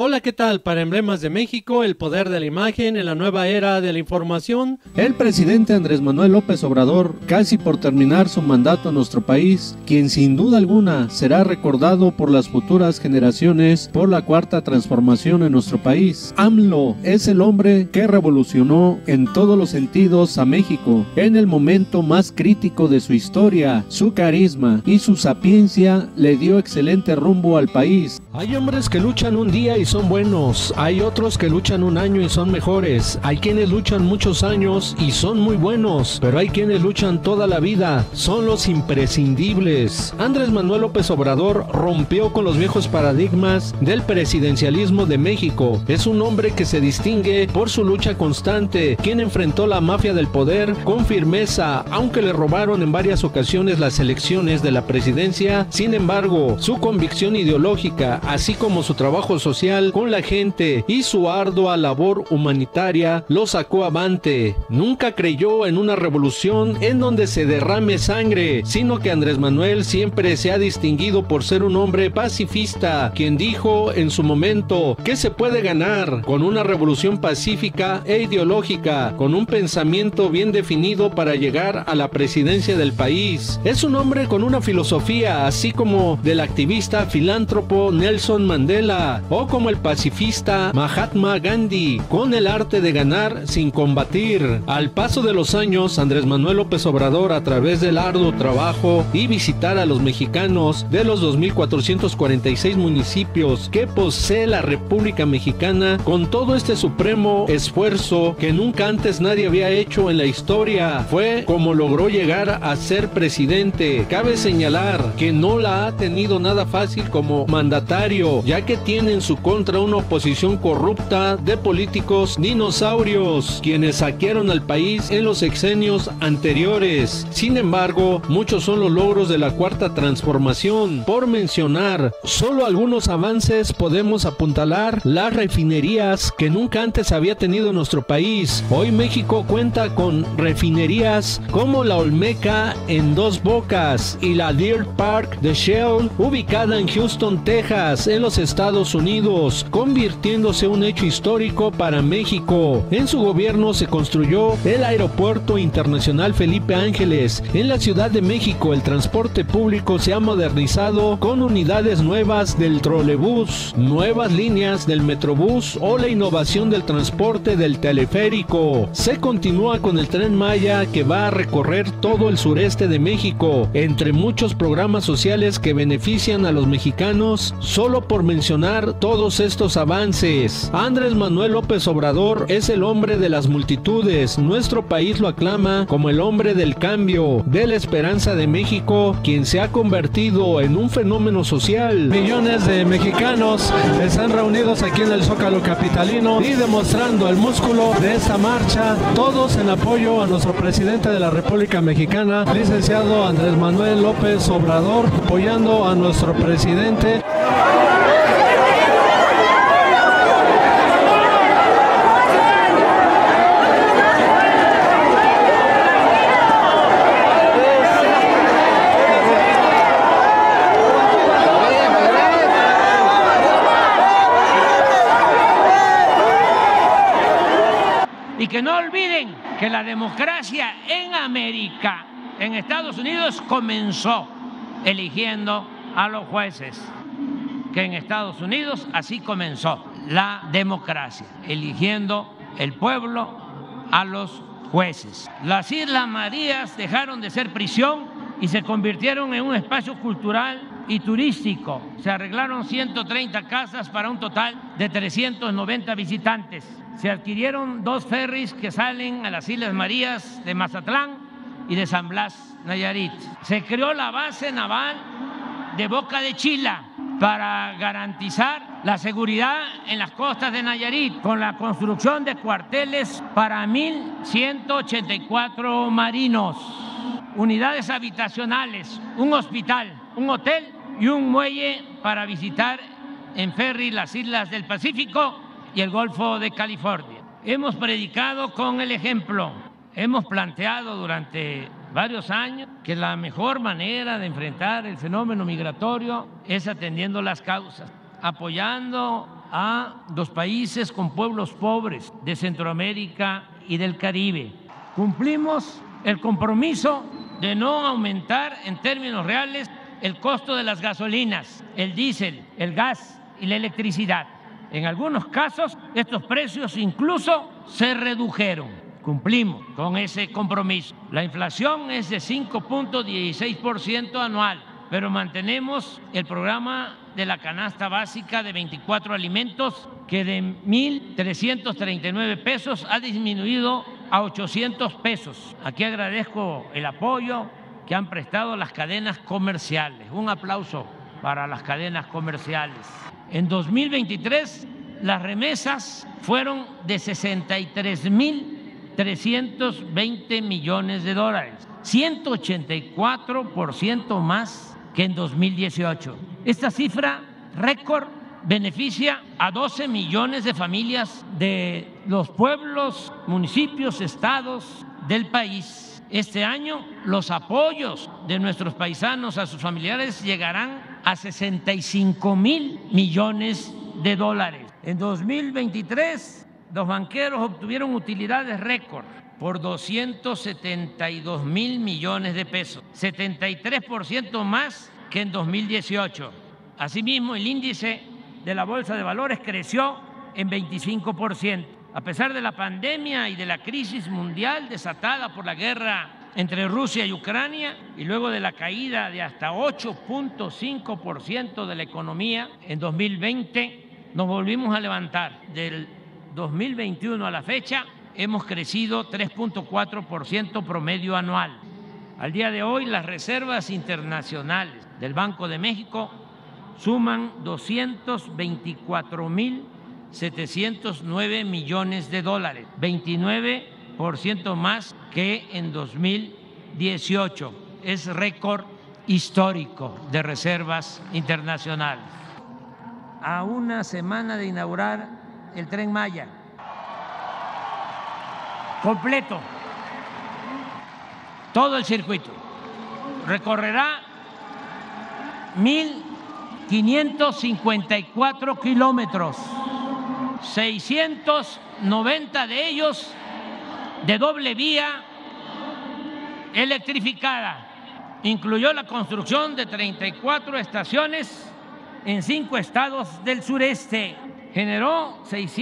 Hola, ¿qué tal? Para Emblemas de México, el poder de la imagen en la nueva era de la información. El presidente Andrés Manuel López Obrador, casi por terminar su mandato en nuestro país, quien sin duda alguna será recordado por las futuras generaciones por la cuarta transformación en nuestro país. AMLO es el hombre que revolucionó en todos los sentidos a México en el momento más crítico de su historia. Su carisma y su sapiencia le dio excelente rumbo al país. Hay hombres que luchan un día y son buenos, hay otros que luchan un año y son mejores, hay quienes luchan muchos años y son muy buenos, pero hay quienes luchan toda la vida, son los imprescindibles. Andrés Manuel López Obrador rompió con los viejos paradigmas del presidencialismo de México. Es un hombre que se distingue por su lucha constante, quien enfrentó la mafia del poder con firmeza, aunque le robaron en varias ocasiones las elecciones de la presidencia. Sin embargo, su convicción ideológica, así como su trabajo social con la gente y su ardua labor humanitaria lo sacó avante. Nunca creyó en una revolución en donde se derrame sangre, sino que Andrés Manuel siempre se ha distinguido por ser un hombre pacifista, quien dijo en su momento que se puede ganar con una revolución pacífica e ideológica, con un pensamiento bien definido para llegar a la presidencia del país. Es un hombre con una filosofía, así como del activista filántropo Nelson Mandela, o como el pacifista Mahatma Gandhi, con el arte de ganar sin combatir. Al paso de los años, Andrés Manuel López Obrador, a través del arduo trabajo y visitar a los mexicanos de los 2,446 municipios que posee la República Mexicana, con todo este supremo esfuerzo que nunca antes nadie había hecho en la historia, fue como logró llegar a ser presidente. Cabe señalar que no la ha tenido nada fácil como mandatario, ya que tiene en su contra una oposición corrupta de políticos dinosaurios, quienes saquearon al país en los sexenios anteriores. Sin embargo, muchos son los logros de la cuarta transformación. Por mencionar solo algunos avances, podemos apuntalar las refinerías que nunca antes había tenido nuestro país. Hoy México cuenta con refinerías como la Olmeca en Dos Bocas y la Deer Park de Shell, ubicada en Houston, Texas, en los Estados Unidos, convirtiéndose en un hecho histórico para México. En su gobierno se construyó el Aeropuerto Internacional Felipe Ángeles. En la Ciudad de México, el transporte público se ha modernizado con unidades nuevas del trolebús, nuevas líneas del metrobús o la innovación del transporte del teleférico. Se continúa con el Tren Maya, que va a recorrer todo el sureste de México, entre muchos programas sociales que benefician a los mexicanos, solo por mencionar todos estos avances. Andrés Manuel López Obrador es el hombre de las multitudes. Nuestro país lo aclama como el hombre del cambio, de la esperanza de México, quien se ha convertido en un fenómeno social. Millones de mexicanos están reunidos aquí en el Zócalo capitalino y demostrando el músculo de esta marcha, todos en apoyo a nuestro presidente de la República Mexicana, licenciado Andrés Manuel López Obrador, apoyando a nuestro presidente. Y que no olviden que la democracia en América, en Estados Unidos, comenzó eligiendo a los jueces. Que en Estados Unidos así comenzó la democracia, eligiendo el pueblo a los jueces. Las Islas Marías dejaron de ser prisión y se convirtieron en un espacio cultural y turístico. Se arreglaron 130 casas para un total de 390 visitantes. Se adquirieron 2 ferries que salen a las Islas Marías de Mazatlán y de San Blas, Nayarit. Se creó la base naval de Boca de Chila para garantizar la seguridad en las costas de Nayarit, con la construcción de cuarteles para 1.184 marinos, unidades habitacionales, un hospital, un hotel y un muelle para visitar en ferry las islas del Pacífico y el Golfo de California. Hemos predicado con el ejemplo. Hemos planteado durante varios años que la mejor manera de enfrentar el fenómeno migratorio es atendiendo las causas, apoyando a los países con pueblos pobres de Centroamérica y del Caribe. Cumplimos el compromiso de no aumentar en términos reales el costo de las gasolinas, el diésel, el gas y la electricidad. En algunos casos, estos precios incluso se redujeron. Cumplimos con ese compromiso. La inflación es de 5.16% anual, pero mantenemos el programa de la canasta básica de 24 alimentos que de 1.339 pesos ha disminuido a 800 pesos. Aquí agradezco el apoyo que han prestado las cadenas comerciales. Un aplauso para las cadenas comerciales. En 2023, las remesas fueron de 63.320 millones de dólares, 184% más que en 2018. Esta cifra récord beneficia a 12 millones de familias de los pueblos, municipios, estados del país. Este año los apoyos de nuestros paisanos a sus familiares llegarán a 65.000 millones de dólares. En 2023, los banqueros obtuvieron utilidades récord por 272.000 millones de pesos, 73% más que en 2018. Asimismo, el índice de la Bolsa de Valores creció en 25%. A pesar de la pandemia y de la crisis mundial desatada por la guerra entre Rusia y Ucrania y luego de la caída de hasta 8.5% de la economía en 2020, nos volvimos a levantar. Del 2021 a la fecha hemos crecido 3.4% promedio anual. Al día de hoy, las reservas internacionales del Banco de México suman 224.709 millones de dólares, 29% más que en 2018. Es récord histórico de reservas internacionales. A una semana de inaugurar el Tren Maya, completo, todo el circuito, recorrerá 1.554 kilómetros, 690 de ellos de doble vía electrificada. Incluyó la construcción de 34 estaciones en 5 estados del sureste. Generó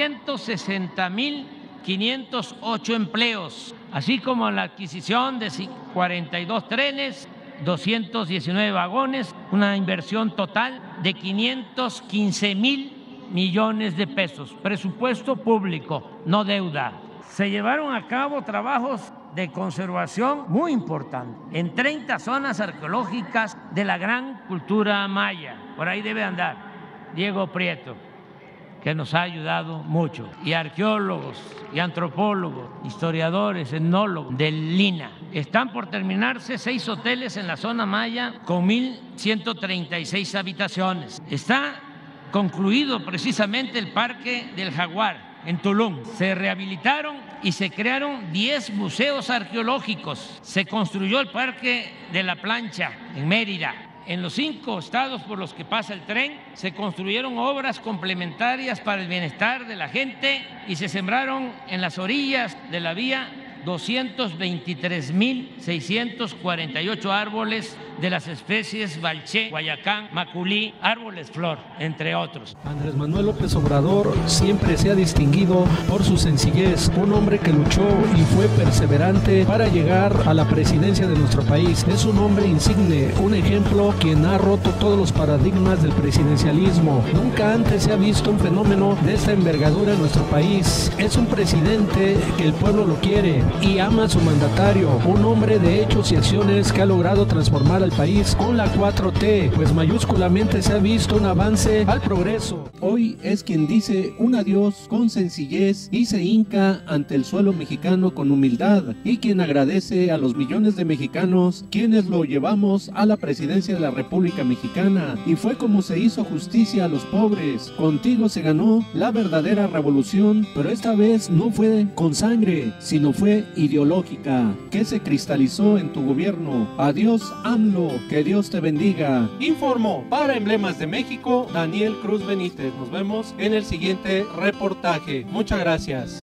660.508 empleos, así como la adquisición de 42 trenes, 219 vagones, una inversión total de 515.000 millones de pesos, presupuesto público, no deuda. Se llevaron a cabo trabajos de conservación muy importantes en 30 zonas arqueológicas de la gran cultura maya. Por ahí debe andar Diego Prieto, que nos ha ayudado mucho, y arqueólogos, y antropólogos, historiadores, etnólogos del Lina. Están por terminarse 6 hoteles en la zona maya con 1.136 habitaciones. Está concluido precisamente el Parque del Jaguar en Tulum. Se rehabilitaron y se crearon 10 museos arqueológicos. Se construyó el Parque de la Plancha en Mérida. En los 5 estados por los que pasa el tren se construyeron obras complementarias para el bienestar de la gente y se sembraron en las orillas de la vía 223.648 árboles de las especies Balché, Guayacán, Maculí, árboles flor, entre otros. Andrés Manuel López Obrador siempre se ha distinguido por su sencillez, un hombre que luchó y fue perseverante para llegar a la presidencia de nuestro país. Es un hombre insigne, un ejemplo quien ha roto todos los paradigmas del presidencialismo. Nunca antes se ha visto un fenómeno de esta envergadura en nuestro país. Es un presidente que el pueblo lo quiere y ama a su mandatario, un hombre de hechos y acciones que ha logrado transformar al país con la 4T, pues mayúsculamente se ha visto un avance al progreso. Hoy es quien dice un adiós con sencillez y se hinca ante el suelo mexicano con humildad, y quien agradece a los millones de mexicanos quienes lo llevamos a la presidencia de la República Mexicana, y fue como se hizo justicia a los pobres. Contigo se ganó la verdadera revolución, pero esta vez no fue con sangre, sino fue ideológica, que se cristalizó en tu gobierno. Adiós, AMLO. Hazlo, que Dios te bendiga. Informó para Emblemas de México Daniel Cruz Benítez. Nos vemos en el siguiente reportaje. Muchas gracias.